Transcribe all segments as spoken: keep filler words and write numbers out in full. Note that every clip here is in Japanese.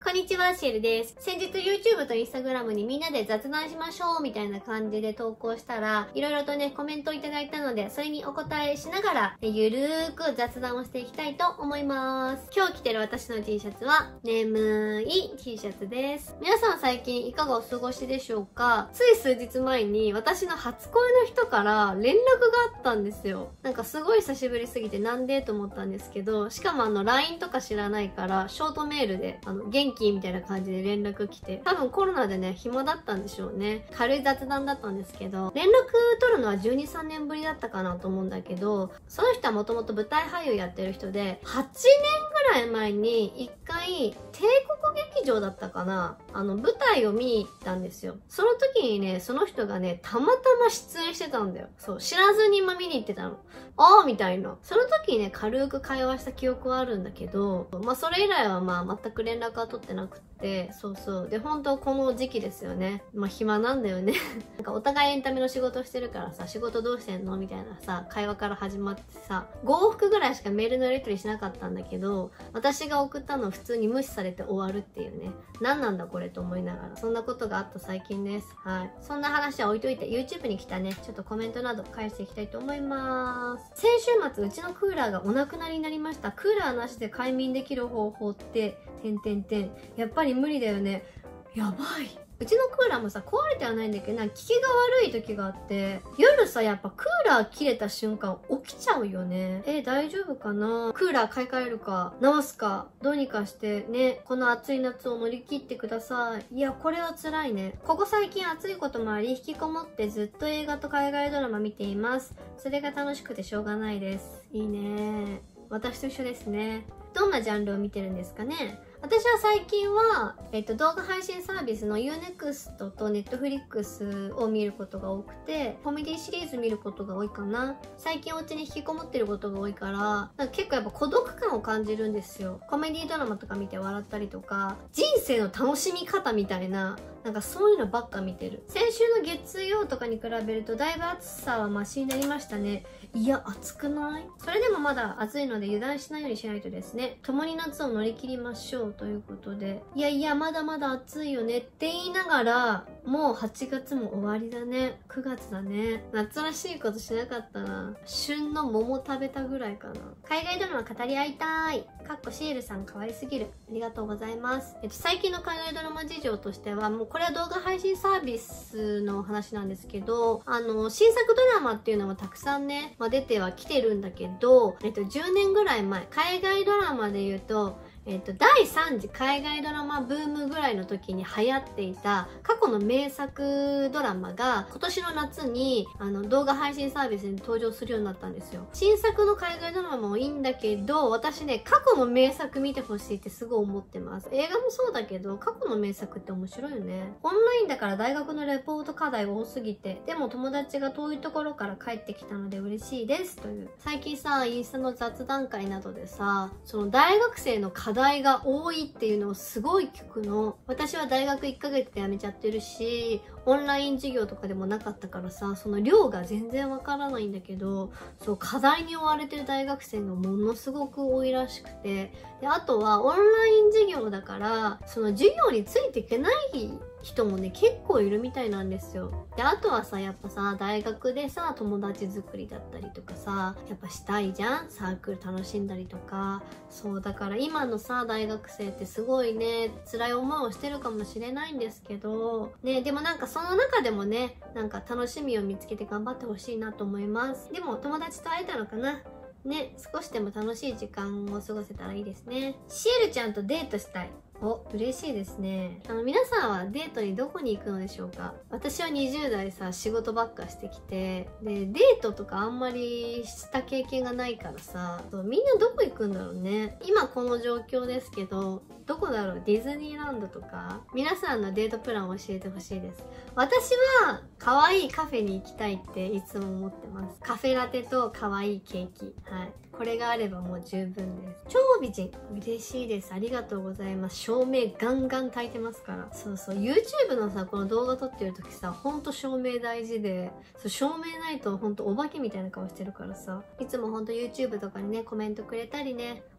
こんにちは、シエルです。先日 YouTube と Instagram にみんなで雑談しましょうみたいな感じで投稿したら、いろいろとね、コメントいただいたので、それにお答えしながら、ゆるーく雑談をしていきたいと思います。今日着てる私の T シャツは、眠い T シャツです。皆さん最近いかがお過ごしでしょうか？つい数日前に私の初恋の人から連絡があったんですよ。なんかすごい久しぶりすぎてなんでと思ったんですけど、しかもあの ライン とか知らないから、ショートメールで、あの、元気みたいな感じで連絡来て、多分コロナでね、暇だったんでしょうね。軽い雑談だったんですけど、連絡取るのはじゅうに、さんねんぶりだったかなと思うんだけど、その人はもともと舞台俳優やってる人で、はちねんぐらい前に一回、帝国劇場だったかな、あの、舞台を見に行ったんですよ。その時にね、その人がね、たまたま出演してたんだよ。そう、知らずに今見に行ってたの。あーみたいな。その時にね、軽く会話した記憶はあるんだけど、まあそれ以来はまあ全く連絡は取ってなくて、そうそう。で、本当この時期ですよね。まあ暇なんだよね。なんかお互いエンタメの仕事してるからさ、仕事どうしてんのみたいなさ、会話から始まってさ、ご往復ぐらいしかメールのやり取りしなかったんだけど、私が送ったのを普通に無視されて終わるっていうね。何なんだこれと思いながら、そんなことがあった最近です。はい。そんな話は置いといて、YouTube に来たね、ちょっとコメントなど返していきたいと思います。先週末、うちのクーラーがお亡くなりになりました。クーラーなしで快眠できる方法って、てんてんてん。やっぱり無理だよね。やばい。うちのクーラーもさ、壊れてはないんだけど、なんか効きが悪い時があって、夜さ、やっぱクーラー切れた瞬間起きちゃうよね。え、大丈夫かな？クーラー買い替えるか、直すか、どうにかしてね、この暑い夏を乗り切ってください。いや、これは辛いね。ここ最近暑いこともあり、引きこもってずっと映画と海外ドラマ見ています。それが楽しくてしょうがないです。いいね。私と一緒ですね。どんなジャンルを見てるんですかね？私は最近は、えっと、動画配信サービスの ユーネクスト と ネットフリックス を見ることが多くて、コメディシリーズ見ることが多いかな。最近お家に引きこもってることが多いから、なんか結構やっぱ孤独感を感じるんですよ。コメディドラマとか見て笑ったりとか、人生の楽しみ方みたいな、なんかそういうのばっか見てる。先週の月曜とかに比べるとだいぶ暑さはマシになりましたね。いや、暑くない？それでもまだ暑いので油断しないようにしないとですね。共に夏を乗り切りましょうということで。いやいや、まだまだ暑いよねって言いながら、もうはちがつも終わりだね。くがつだね。夏らしいことしなかったな。旬の桃食べたぐらいかな。海外ドラマ語り合いたい。かっこシエルさん可愛すぎる。ありがとうございます。えっと、最近の海外ドラマ事情としては、もうこれは動画配信サービスの話なんですけど、あの、新作ドラマっていうのもたくさんね、まあ、出てはきてるんだけど、えっと、じゅうねんぐらい前、海外ドラマで言うと、えっと、だいさん次海外ドラマブームぐらいの時に流行っていた過去の名作ドラマが今年の夏にあの動画配信サービスに登場するようになったんですよ。新作の海外ドラマもいいんだけど、私ね、過去の名作見てほしいってすごい思ってます。映画もそうだけど、過去の名作って面白いよね。オンラインだから大学のレポート課題多すぎて、でも友達が遠いところから帰ってきたので嬉しいですという。最近さ、インスタの雑談会などでさ、その大学生の課題が多いっていうのをすごい聞くの。私は大学いっかげつで辞めちゃってるし、オンライン授業とかでもなかったからさ、その量が全然わからないんだけど、そう、課題に追われてる大学生がものすごく多いらしくて、で、あとはオンライン授業だから、その授業についていけない人もね、結構いるみたいなんですよ。で、あとはさ、やっぱさ、大学でさ、友達作りだったりとかさ、やっぱしたいじゃん？サークル楽しんだりとか。そう、だから今のさ、大学生ってすごいね、辛い思いをしてるかもしれないんですけど、ね、でもなんかその中でもね、なんか楽しみを見つけて頑張ってほしいなと思います。でも友達と会えたのかな？ね、少しでも楽しい時間を過ごせたらいいですね。シエルちゃんとデートしたい。お、嬉しいですね。あの、皆さんはデートにどこに行くのでしょうか？私はにじゅう代さ、仕事ばっかしてきて、で、デートとかあんまりした経験がないからさ、みんなどこ行くんだろうね。今この状況ですけど、どこだろう？ディズニーランドとか？皆さんのデートプランを教えてほしいです。私は、可愛いカフェに行きたいっていつも思ってます。カフェラテと可愛いケーキ。はい。これがあればもう十分です。超美人。嬉しいです。ありがとうございます。照明ガンガン焚いてますから。そうそう。YouTube のさ、この動画撮ってる時さ、ほんと照明大事で、そう照明ないとほんとお化けみたいな顔してるからさ、いつもほんと YouTube とかにね、コメントくれたりね、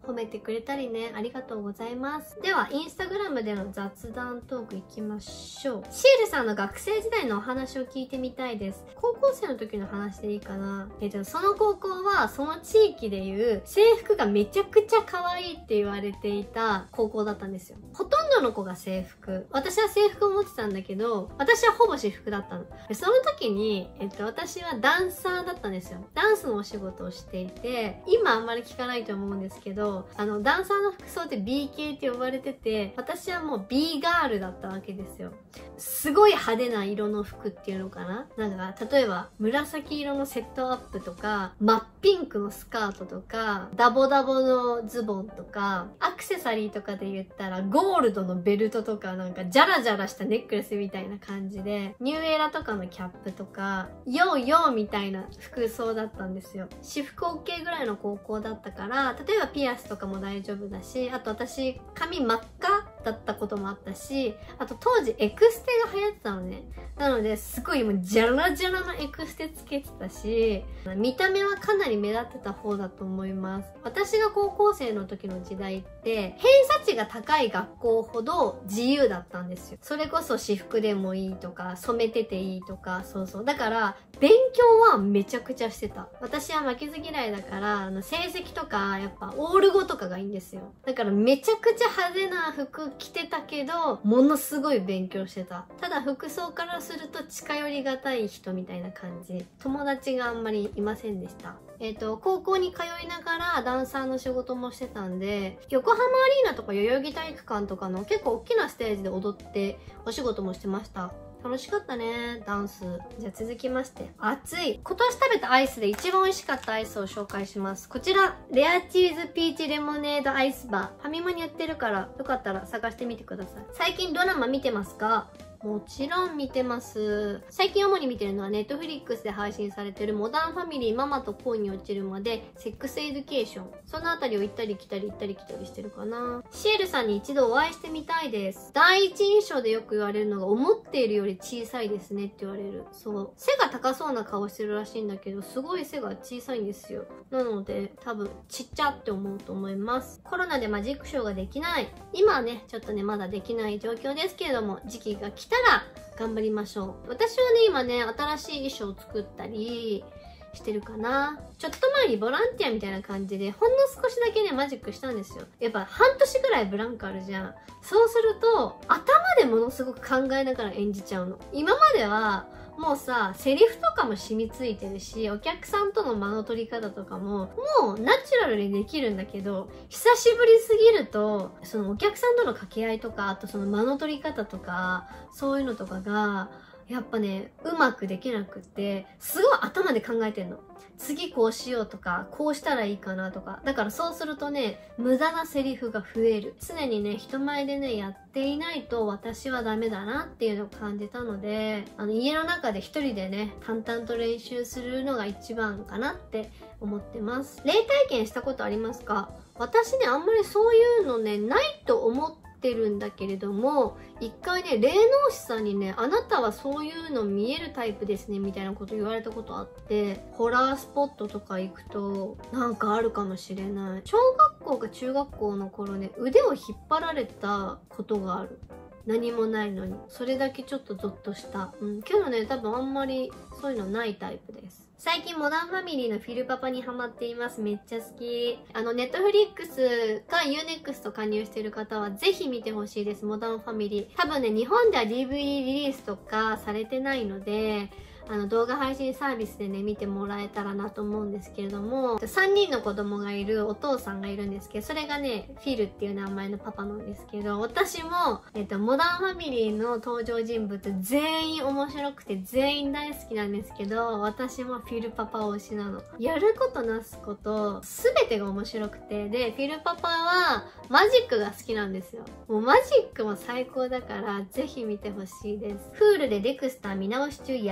褒めてくれたりね、ありがとうございます。では、インスタグラムでの雑談トークいきましょう。シエルさんの学生時代のお話を聞いてみたいです。高校生の時の話でいいかな。えっと、その高校は、その地域でいう制服がめちゃくちゃ可愛いって言われていた高校だったんですよ。ほとんどの子が制服。私は制服を持ってたんだけど、私はほぼ私服だったの。でその時に、えっと、私はダンサーだったんですよ。ダンスのお仕事をしていて、今あんまり聞かないと思うんですけど、あの、ダンサーの服装って ビー 系って呼ばれてて、私はもう ビー ガールだったわけですよ。すごい派手な色の服っていうのかな、なんか、例えば、紫色のセットアップとか、真っピンクのスカートとか、ダボダボのズボンとか、アクセサリーとかで言ったら、ゴールドのベルトとか、なんか、ジャラジャラしたネックレスみたいな感じで、ニューエラとかのキャップとか、ヨーヨーみたいな服装だったんですよ。私服 OK ぐらいの高校だったから、例えばピアスとかも大丈夫だし、あと私、髪真っ赤だったこともあったし、あと当時エクステが流行ってたのね。なので、すごいもうジャラジャラのエクステつけてたし、見た目はかなり目立ってた方だと思います。私が高校生の時の時代って、偏差値が高い学校ほど自由だったんですよ。それこそ私服でもいいとか、染めてていいとか、そうそう。だから、勉強はめちゃくちゃしてた。私は負けず嫌いだから、あの成績とか、やっぱオールごとかがいいんですよ。だからめちゃくちゃ派手な服着てたけど、ものすごい勉強してた。ただ服装からすると近寄りがたい人みたいな感じ。友達があんまりいませんでした。えっと、高校に通いながらダンサーの仕事もしてたんで、横浜アリーナとか代々木体育館とかの結構大きなステージで踊ってお仕事もしてました。楽しかったね、ダンス。じゃあ続きまして、暑い。今年食べたアイスで一番美味しかったアイスを紹介します。こちら、レアチーズピーチレモネードアイスバー。ファミマに売ってるから、よかったら探してみてください。最近ドラマ見てますか？もちろん見てます。最近主に見てるのはネットフリックスで配信されてるモダンファミリーママと恋に落ちるまでセックスエデュケーション。そのあたりを行ったり来たり行ったり来たりしてるかな。シエルさんに一度お会いしてみたいです。第一印象でよく言われるのが思っているより小さいですねって言われる。そう。背が高そうな顔してるらしいんだけど、すごい背が小さいんですよ。なので多分ちっちゃって思うと思います。コロナでマジックショーができない。今はね、ちょっとね、まだできない状況ですけれども、時期が来たら頑張りましょう。私はね、今ね、新しい衣装を作ったりしてるかな。ちょっと前にボランティアみたいな感じで、ほんの少しだけね、マジックしたんですよ。やっぱ半年ぐらいブランクあるじゃん。そうすると、頭でものすごく考えながら演じちゃうの。今までは、もうさ、セリフとかも染みついてるし、お客さんとの間の取り方とかも、もうナチュラルにできるんだけど、久しぶりすぎると、そのお客さんとの掛け合いとか、あとその間の取り方とか、そういうのとかが、やっぱね、うまくできなくって、すごい頭で考えてんの。次こうしようとか、こうしたらいいかなとか。だからそうするとね、無駄なセリフが増える。常にね、人前でね、やっていないと私はダメだなっていうのを感じたので、あの、家の中で一人でね、淡々と練習するのが一番かなって思ってます。霊体験したことありますか？私ね、あんまりそういうのね、ないと思っててるんだけれども、一回ね、霊能師さんにね、あなたはそういうの見えるタイプですねみたいなこと言われたことあって、ホラースポットとか行くとなんかあるかもしれない。小学校か中学校の頃ね、腕を引っ張られたことがある。何もないのに。それだけちょっとゾッとした。うん。けどね、多分あんまりそういうのないタイプです。最近モダンファミリーのフィルパパにハマっています。めっちゃ好き。あの、ネットフリックスか ユーネクスト 加入している方はぜひ見てほしいです。モダンファミリー。多分ね、日本では ディーブイディー リリースとかされてないので、あの動画配信サービスでね見てもらえたらなと思うんですけれども、さんにんの子供がいるお父さんがいるんですけど、それがねフィルっていう名前のパパなんですけど、私も、えっと、モダンファミリーの登場人物全員面白くて全員大好きなんですけど、私もフィルパパ推しなの。やることなすこと全てが面白くて、でフィルパパはマジックが好きなんですよ。もうマジックも最高だからぜひ見てほしいです。フールでデクスター見直し中、やっぱり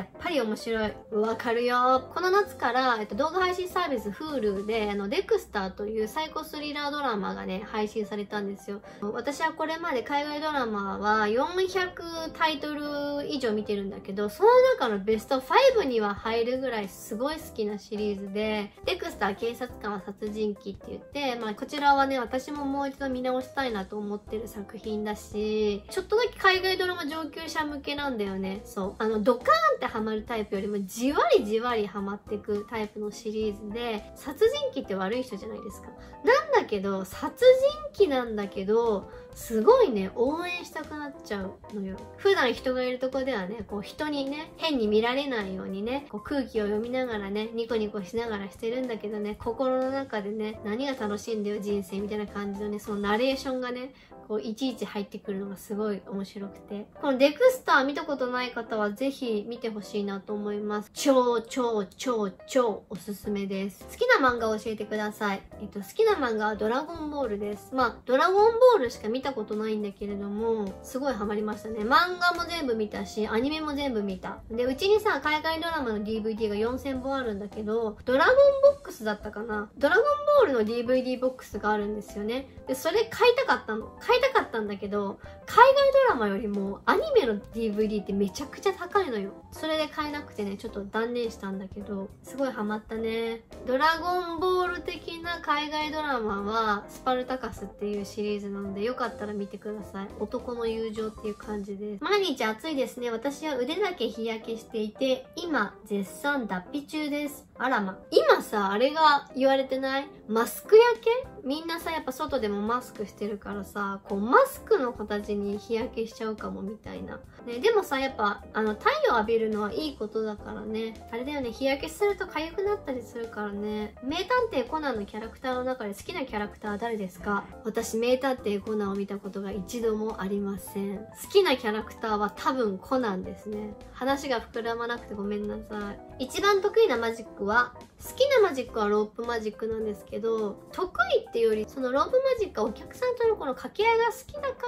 面白い。わかるよ。この夏から、えっと、動画配信サービス Hulu で、あの、デクスターというサイコスリラードラマがね、配信されたんですよ。私はこれまで海外ドラマはよんひゃくタイトル以上見てるんだけど、その中のベストごには入るぐらいすごい好きなシリーズで、デクスター警察官は殺人鬼って言って、まあ、こちらはね、私ももう一度見直したいなと思ってる作品だし、ちょっとだけ海外ドラマ上級者向けなんだよね。そう。あの、ドカーンってハマるタイプよりもじわりじわりハマってくタイプのシリーズで、殺人鬼って悪い人じゃないですか。なんだけど、殺人鬼なんだけど、すごいね、応援したくなっちゃうのよ。普段人がいるとこではね、こう人にね、変に見られないようにね、こう空気を読みながらね、ニコニコしながらしてるんだけどね、心の中でね、何が楽しいんだよ人生みたいな感じのね、そのナレーションがね、こういちいち入ってくるのがすごい面白くて、このデクスター見たことない方はぜひ見てほしいなと思います。超超超超おすすめです。好きな漫画を教えてください。えっと好きな漫画はドラゴンボールです。まあドラゴンボールしか見たことないんだけれども、すごいハマりましたね。漫画も全部見たし、アニメも全部見た。で、うちにさ、海外ドラマの ディーブイディー がよんせんぼんあるんだけど、ドラゴンボックスだったかな、ドラゴンボールの ディーブイディー ボックスがあるんですよね。で、それ買いたかったの。買いたかったんだけど、海外ドラマよりもアニメの ディーブイディー ってめちゃくちゃ高いのよ。それで買えなくてね、ちょっと断念したんだけど、すごいハマったね。ドラゴンボール的な海外ドラマは、スパルタカスっていうシリーズなので、よかったら見てください。男の友情っていう感じです。毎日暑いですね。私は腕だけ日焼けしていて、今、絶賛脱皮中です。あらま。今さ、あれが言われてない？マスク焼け？みんなさ、やっぱ外でもマスクしてるからさ、こう、マスクの形に日焼けしちゃうかもみたいな。ね、でもさ、やっぱ、あの、太陽浴びるのはいいことだからね。あれだよね、日焼けすると痒くなったりするからね。名探偵コナンのキャラクターの中で好きなキャラクターは誰ですか？私、名探偵コナンを見たことが一度もありません。好きなキャラクターは多分コナンですね。話が膨らまなくてごめんなさい。一番得意なマジックは、好きなマジックはロープマジックなんですけど、得意っていうより、そのロープマジックはお客さんとのこの掛け合いが好きだから、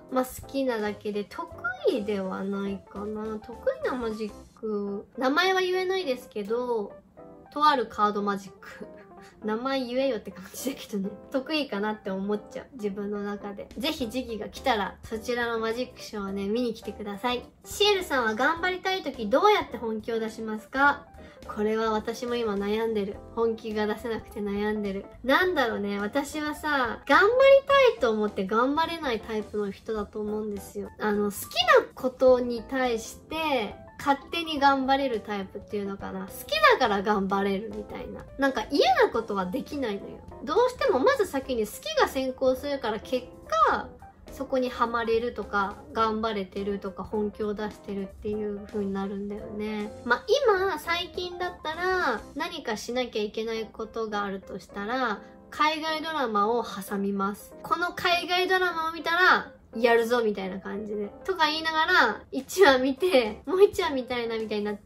まあ好きなだけで得意ではないかな。得意なマジック、名前は言えないですけど、とあるカードマジック。名前言えよって感じだけどね。得意かなって思っちゃう。自分の中で。ぜひ時期が来たら、そちらのマジックショーをね、見に来てください。シエルさんは頑張りたい時どうやって本気を出しますか？これは私も今悩んでる。本気が出せなくて悩んでる。なんだろうね。私はさ、頑張りたいと思って頑張れないタイプの人だと思うんですよ。あの、好きなことに対して、勝手に頑張れるタイプっていうのかな。好きだから頑張れるみたいな。なんか嫌なことはできないのよ。どうしてもまず先に好きが先行するから結果、そこにハマれるとか、頑張れてるとか、本気を出してるっていう風になるんだよね。まあ今、最近だったら何かしなきゃいけないことがあるとしたら、海外ドラマを挟みます。この海外ドラマを見たら、やるぞみたいな感じで。とか言いながら、いちわ見て、もういちわ見たいなみたいになって、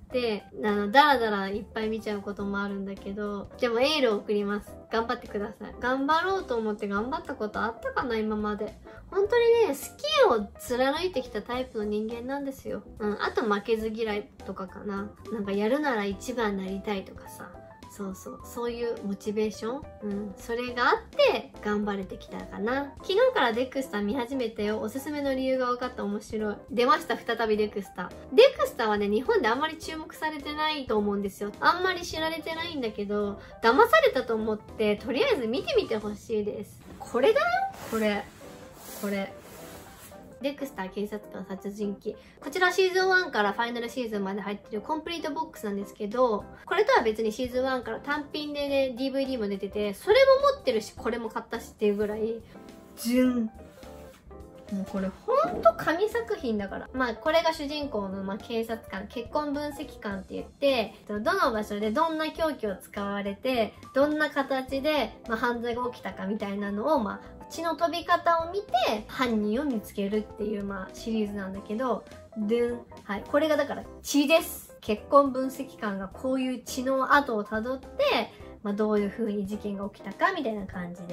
あの、だらだらいっぱい見ちゃうこともあるんだけど、でもエールを送ります。頑張ってください。頑張ろうと思って頑張ったことあったかな、今まで。本当にね、好きを貫いてきたタイプの人間なんですよ。うん、あと負けず嫌いとかかな。なんかやるなら一番になりたいとかさ。そうそう。そういうモチベーション、うん。それがあって頑張れてきたかな。昨日からデクスター見始めたよ。おすすめの理由が分かった面白い。出ました、再びデクスター。デクスターはね、日本であんまり注目されてないと思うんですよ。あんまり知られてないんだけど、騙されたと思って、とりあえず見てみてほしいです。これだよ、これ。これ。デクスター警察官殺人鬼。こちらシーズンワンからファイナルシーズンまで入ってるコンプリートボックスなんですけど、これとは別にシーズンワンから単品でね、ディーブイディー も出てて、それも持ってるし、これも買ったしっていうぐらい、ジュン。もうこれほんと神作品だから。まあこれが主人公の、まあ、警察官、結婚分析官って言って、どの場所でどんな凶器を使われて、どんな形で、まあ、犯罪が起きたかみたいなのを、まあ血の飛び方を見て犯人を見つけるっていう、まあ、シリーズなんだけど、でん、はい、これがだから血です。結婚分析官がこういう血の跡をたどって、まあ、どういう風に事件が起きたかみたいな感じで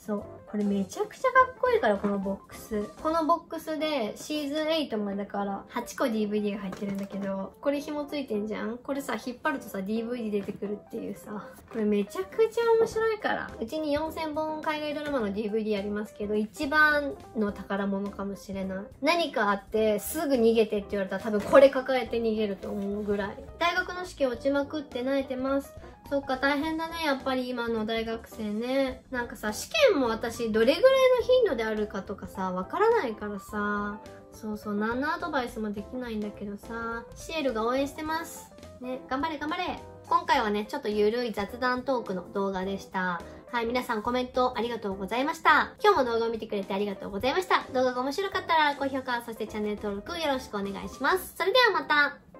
そう。これめちゃくちゃかっこいいから、このボックス。このボックスでシーズンエイトまでだからはちこ ディーブイディー が入ってるんだけど、これ紐ついてんじゃん。これさ、引っ張るとさ、ディーブイディー 出てくるっていうさ。これめちゃくちゃ面白いから。うちによんせんぼん海外ドラマの ディーブイディー ありますけど、一番の宝物かもしれない。何かあってすぐ逃げてって言われたら多分これ抱えて逃げると思うぐらい。大学の試験落ちまくって泣いてます。そっか、大変だね、やっぱり今の大学生ね。なんかさ、試験も私どれぐらいの頻度であるかとかさ、わからないからさ、そうそう、何のアドバイスもできないんだけどさ、シエルが応援してます。ね、頑張れ頑張れ。今回はね、ちょっとゆるい雑談トークの動画でした。はい、皆さんコメントありがとうございました。今日も動画を見てくれてありがとうございました。動画が面白かったら高評価、そしてチャンネル登録よろしくお願いします。それではまた。